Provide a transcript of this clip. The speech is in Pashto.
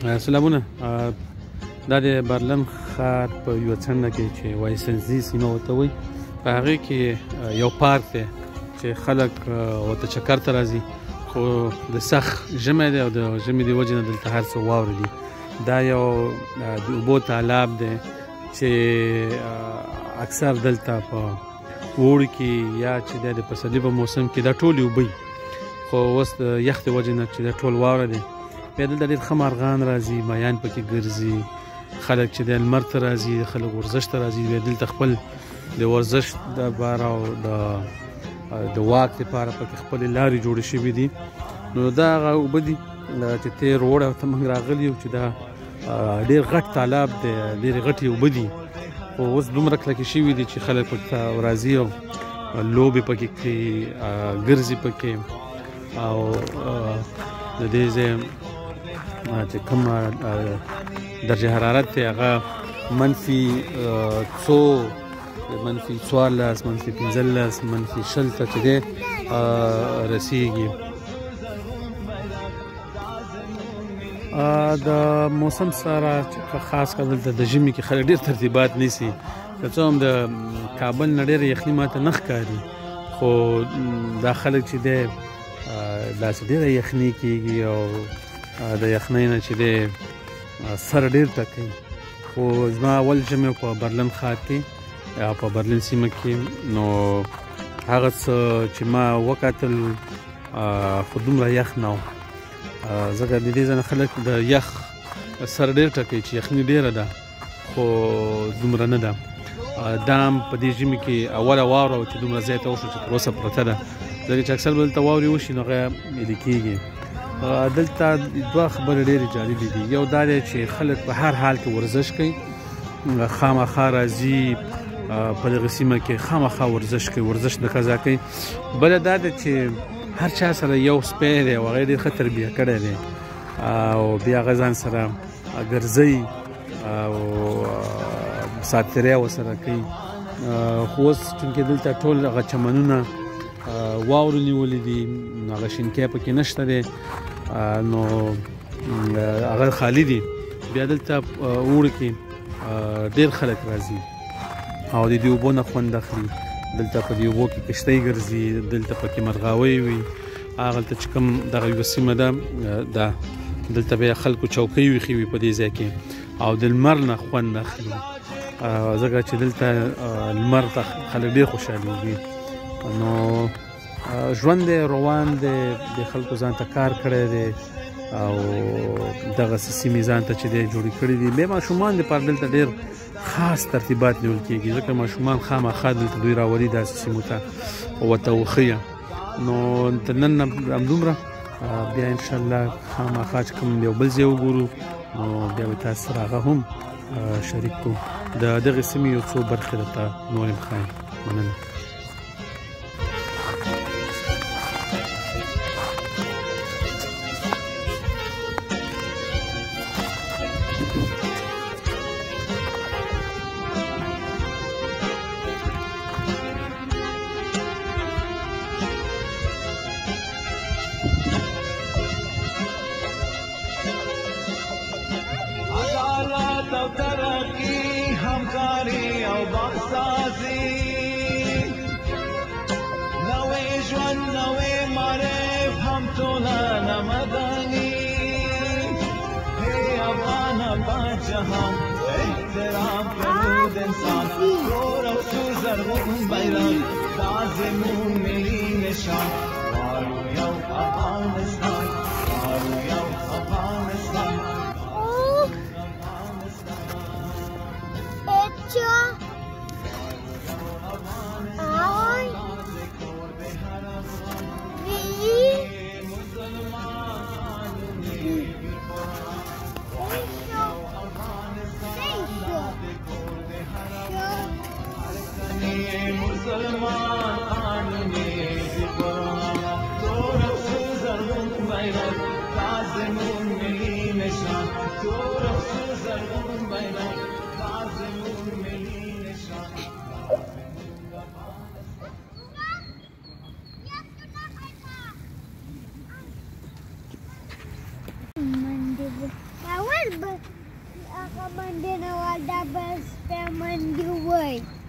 سلامونه. دا د برلن ښار په یوه څنډه کې چې وایسنزي سیمه ورته وایي، په هغې کې یو پارک دی چې خلک ورته چکر ته راځي، خو د سخت ژمی دی او د ژمي د وجې نه دلته هر څه واوره دي. دا یو د اوبو تالاب دی چې اکثر دلته په اوړي کې یا چې د پسرلي په موسم کې دا ټولې اوبه خو اوس د یخ د وجې نه چې دا ټول واوره دی. بیا دلته ډېر ښه مارغان راځي، مایان پکې ګرځي، خلک چې د لمر ته راځي، خلک ورزش ته راځي. بیا دلته خپل د ورزش دپاره او د واک دپاره پکې خپلې لارې جوړې شوي دي. نو دا هغه اوبه دي چې تېر اوړی ته موږ راغلي یو چې دا ډېر غټ تالاب دی، ډېرې غټې اوبه دي، خو اوس دومره کلکې شوي دي چې خلک پکې راځي او لوبې پکې کوي، ګرځي پکې. او د دې ځای چې کوم درجه حرارت دی هغه -14، -14، -15، -20 ته چې دی رسیږي. د موسم سره خاص کر دلته د ژمي کې خلک ډېر ترتیبات نیسي، که څه هم د کابل نه ډېره یخني ماته نه ښکاري، خو دا خلک چې دی داسې ډېره یخني کېږي او د یخنۍ نه چې دی سر ډېر ټکوي. خو زما اول ژمی په برلن ښار کې یا په برلن سیمه کې، نو هغه څه چې ما وکتل خو دومره یخ نه و، ځکه د دې ځای نه خلک د یخ سر ډېر ټکوي چې یخني ډېره ده، خو دومره نه ده. دا هم په دې ژمي کې اوله واوره چې دومره ځای ته وشو چې تر اوسه پرته ده، ځکه چې اکثر به دلته واورې وشي نو هغه ویلې کېږي. دلته دوه خبرې ډېرې جالبې دي. یو دا دی چې خلک په هر حال کې ورزش کوي، خامخا راځي په دغه سیمه کې خامخا ورزش کوي، ورزش نه قضا کوي. بله دا ده چې هر چا سره یو سپی دی او هغه یې ډېر ښه تربیه کړی دی او بیا هغه ځان سره ګرځوي او مسافرۍ ورسره کوي. خو اوس چونکې دلته ټول هغه چمنونه واورو نیولې دي، هغه شینکی پکې نشته دی، نو هغه خالي دي. بیا دلته اوړي کې ډېر خلک راځي او د دې اوبو نه خوند اخلي. دلته په دې اوبو کې کشتۍ ګرځي، دلته پکې مرغاوۍ وي. هغلته چې کوم دغه یوه سیمه ده دلته بیا خلکو چوکۍ ویښې وي په دې ځای کې او د لمر نه خوند اخلي، ځکه چې دلته لمر ته خلک ډېر خوشحالېږي. نو ژوند دی روان دی، د خلکو ځان ته کار کړی دی او دغسې سیمې ځان ته چې دی جوړې کړي دي. بیا ماشومان دپاره دلته ډېر خاص ترتیبات نیول کېږي، ځکه ماشومان خامخا دلته دوی راولي داسې سیمو ته ورته وښیه. نو تر نن نه همدومره، بیا انشاءالله خامخا چې کوم یو بل ځای وګورو نو بیا به تاسو سره هغه هم شریک کړو. د دغې سیمې یو څو برخې درته نور هم ښایم. مننه. هغه منډې نه وال دا بس بیا منډې وای